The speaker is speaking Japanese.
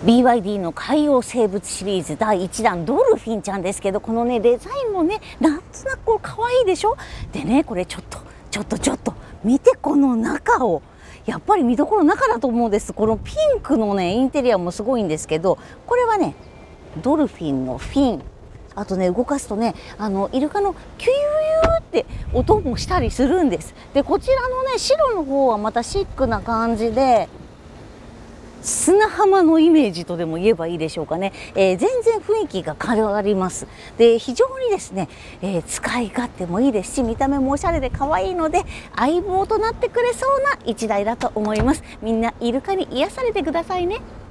BYD の海洋生物シリーズ第1弾ドルフィンちゃんですけど、このねデザインもねなんとなくこう可愛いでしょ。でね、これちょっと見て、この中を。やっぱり見どころ中だと思うんです。このピンクのねインテリアもすごいんですけど、これはねドルフィンのフィン、あとね動かすとねイルカのキュユユーって音もしたりするんです。でこちらのね白の方はまたシックな感じで、砂浜のイメージとでも言えばいいでしょうかね。全然雰囲気が変わります。で非常にですね、使い勝手もいいですし、見た目もおしゃれで可愛いので相棒となってくれそうな一台だと思います。みんなイルカに癒されてくださいね。